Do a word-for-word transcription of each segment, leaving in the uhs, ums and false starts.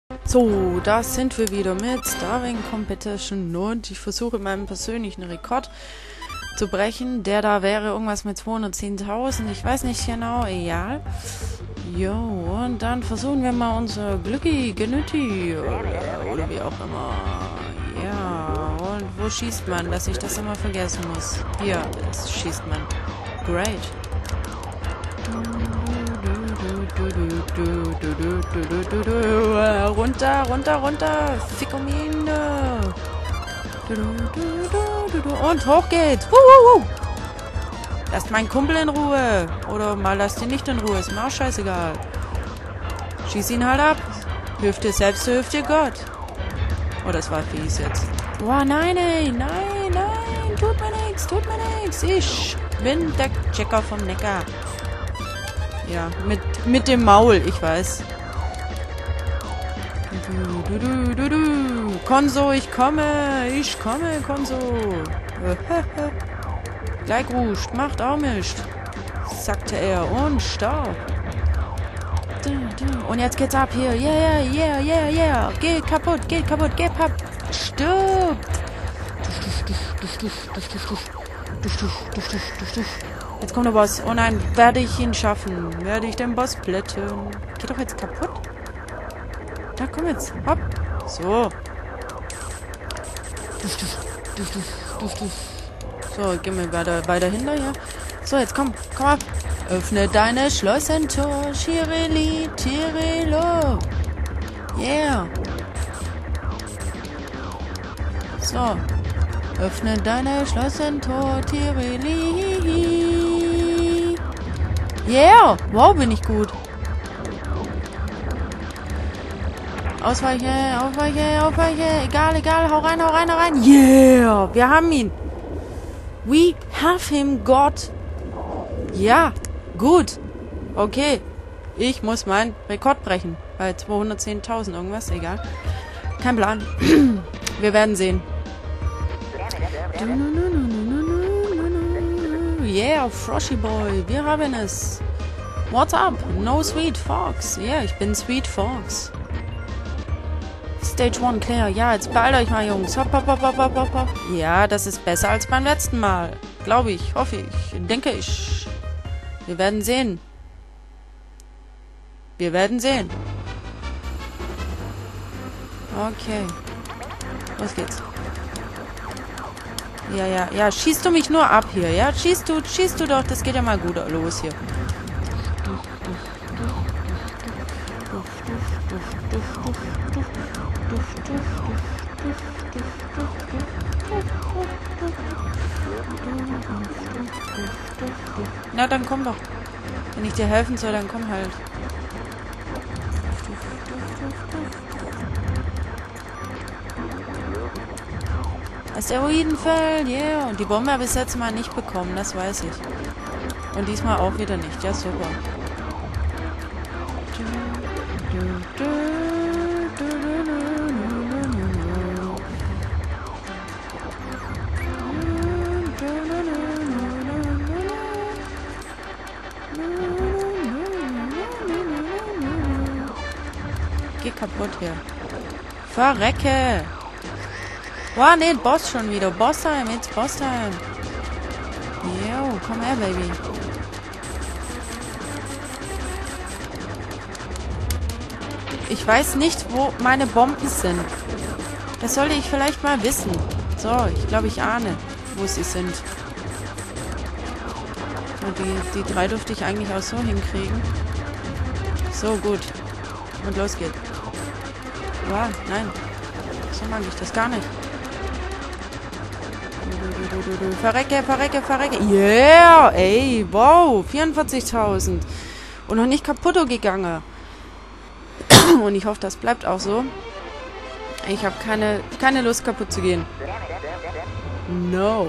So, da sind wir wieder mit Starving Competition und ich versuche meinen persönlichen Rekord zu brechen. Der da wäre irgendwas mit zweihundertzehntausend, ich weiß nicht genau, egal. Jo, und dann versuchen wir mal unser Glücki, Genütti oder, oder wie auch immer. Ja, und wo schießt man, dass ich das immer vergessen muss? Hier ist, schießt man. Great. Runter, runter, runter. Ficomine. Und hoch geht's. Lasst meinen Kumpel in Ruhe. Oder mal lasst ihn nicht in Ruhe. Ist mir auch scheißegal. Schieß ihn halt ab. Hilft dir selbst, so hilft dir Gott. Oh, das war fies jetzt. Oh, nein, ey. Nein, nein. Tut mir nichts, tut mir nichts. Ich bin der Checker vom Neckar. Ja, mit, mit dem Maul, ich weiß. Du, du, du, du, du. Konso, ich komme. Ich komme, Konso. Gleich ruscht, macht auch mischt, sagte er und starb. Und jetzt geht's ab hier. Yeah, yeah, yeah, yeah. Geht kaputt, geht kaputt, geht kaputt. Stirbt. Jetzt kommt der Boss. Oh nein, werde ich ihn schaffen? Werde ich den Boss plätten? Geht doch jetzt kaputt. Na komm jetzt. Hopp. So. So, gehen wir weiter, weiter hinterher. So, jetzt komm. Komm ab. Öffne deine Schlossentor. Schireli, Tirelo. Yeah. So. Öffne deine Schlossentor. Tireli. Yeah. Wow, bin ich gut. Ausweiche, ausweiche, ausweiche. Egal, egal. Hau rein, hau rein, hau rein. Yeah. Wir haben ihn. We have him, Gott. Ja. Gut. Okay. Ich muss meinen Rekord brechen. Bei zweihundertzehntausend irgendwas. Egal. Kein Plan. Wir werden sehen. Yeah, Froshy Boy. Wir haben es. What's up? No Sweet Fox. Ja, yeah, ich bin Sweet Fox. Stage one clear. Ja, jetzt beeilt euch mal, Jungs. Hopp, hopp, hopp, hopp, hopp, hopp. Ja, das ist besser als beim letzten Mal. Glaube ich, hoffe ich, denke ich. Wir werden sehen. Wir werden sehen. Okay. Los geht's. Ja, ja, ja. Schießt du mich nur ab hier, ja? Schießt du, schießt du doch. Das geht ja mal gut los hier. Na, dann komm doch. Wenn ich dir helfen soll, dann komm halt. Asteroidenfeld, yeah. Und die Bombe habe ich das letzte Mal nicht bekommen, das weiß ich. Und diesmal auch wieder nicht. Ja, super. Geh kaputt hier. Verrecke! Wow, nee, Boss schon wieder. Boss-Time, it's Boss-Time. Jo, komm her, Baby. Ich weiß nicht, wo meine Bomben sind. Das sollte ich vielleicht mal wissen. So, ich glaube, ich ahne, wo sie sind. Und die, die drei dürfte ich eigentlich auch so hinkriegen. So, gut. Und los geht's. Wow, nein. So mag ich das gar nicht. Verrecke, verrecke, verrecke. Yeah, ey, wow, vierundvierzigtausend. Und noch nicht kaputt gegangen. Und ich hoffe, das bleibt auch so. Ich habe keine, keine Lust, kaputt zu gehen. No.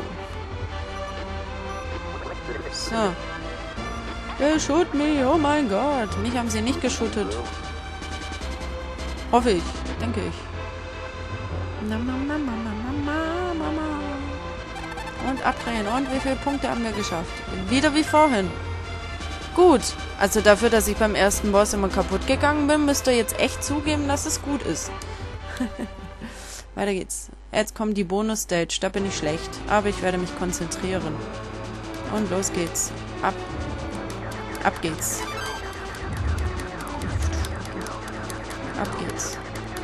So. They shoot me, oh mein Gott. Mich haben sie nicht geschootet. Hoffe ich, denke ich. Und abdrehen. Und wie viele Punkte haben wir geschafft? Wieder wie vorhin. Gut. Also dafür, dass ich beim ersten Boss immer kaputt gegangen bin, müsst ihr jetzt echt zugeben, dass es gut ist. Weiter geht's. Jetzt kommt die Bonus-Stage. Da bin ich schlecht. Aber ich werde mich konzentrieren. Und los geht's. Ab. Ab geht's. Ab geht's.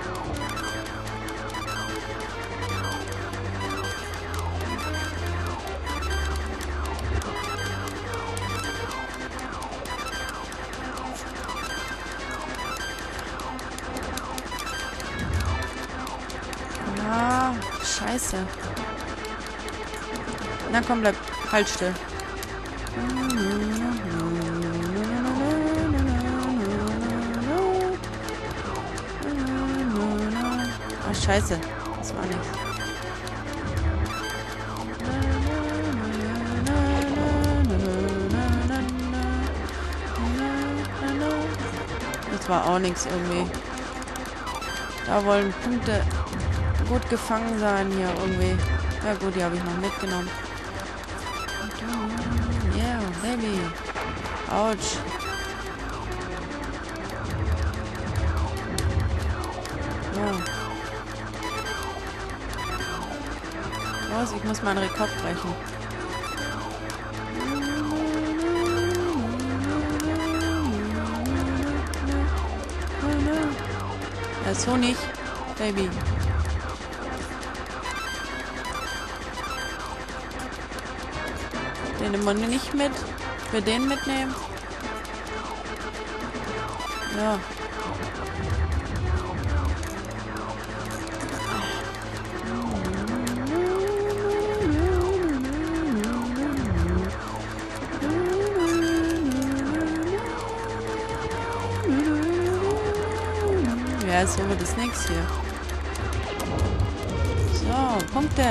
Ah, scheiße. Na komm, bleib. Halt still. Ah, scheiße. Das war nichts. Das war auch nichts irgendwie. Da wollen Punkte gut gefangen sein hier irgendwie. Ja gut, die habe ich noch mitgenommen. Yeah, baby. Autsch. Ja. Los, ich muss meinen Rekord brechen. Ja, so nicht, Baby. Den nehmen wir nicht mit. Wir den mitnehmen. Ja. Ja, so wird es nichts hier. So, Punkte.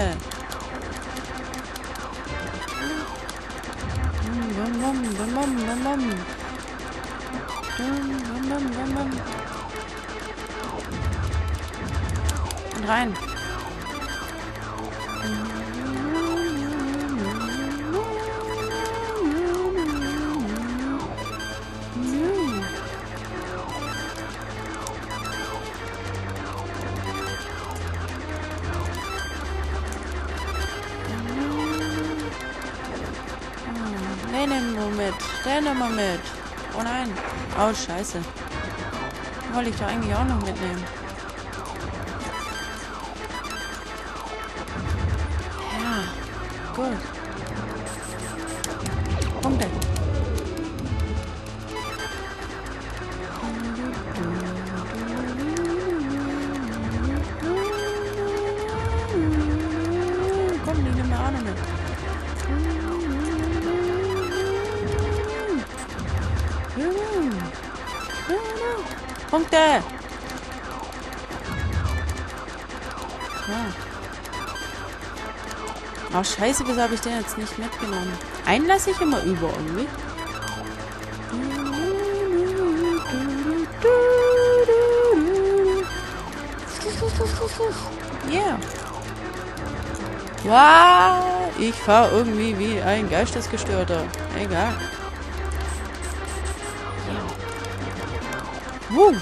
Bum, bum, bum, bum, bum, bum. Bum, bum, bum, bum. Und rein. Den nehmen wir mit. Den nehmen wir mit. Oh nein. Oh, scheiße. Wollte ich doch eigentlich auch noch mitnehmen. Ja. Gut. Punkte. Komm, die nehmen wir auch noch mit. Punkte! Ja. Oh, scheiße, wieso habe ich den jetzt nicht mitgenommen? Einen lasse ich immer über irgendwie. Yeah. Wow, ich fahre irgendwie wie ein Geistesgestörter. Egal. Wuh.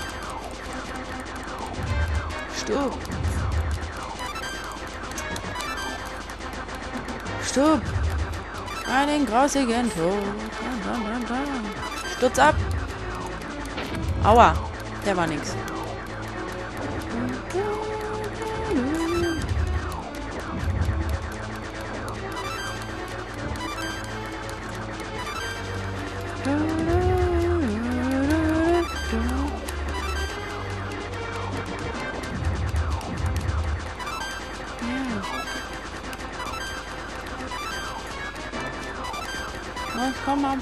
Stopp. Stopp. Einen grausigen Tod. Sturz ab. Aua. Der war nix. Na, komm mal.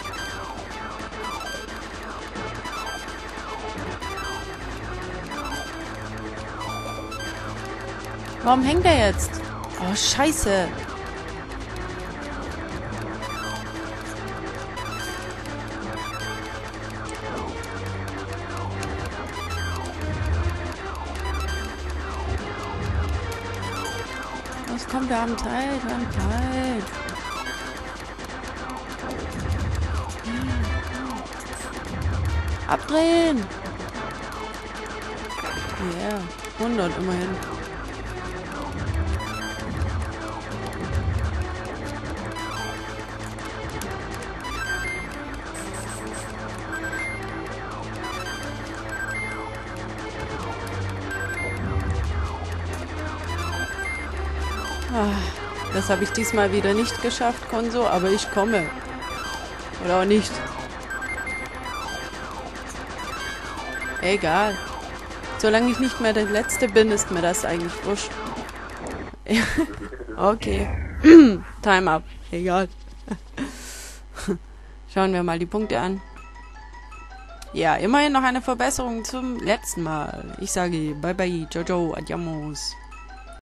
Warum hängt er jetzt? Oh, scheiße. Was kommt, wir haben Zeit, wir haben Zeit. Abdrehen! Ja, yeah, hundert immerhin. Das habe ich diesmal wieder nicht geschafft, Konso, aber ich komme. Oder auch nicht. Egal. Solange ich nicht mehr der Letzte bin, ist mir das eigentlich wurscht. Okay. Time up. Egal. Schauen wir mal die Punkte an. Ja, immerhin noch eine Verbesserung zum letzten Mal. Ich sage bye bye, ciao ciao, adiamos.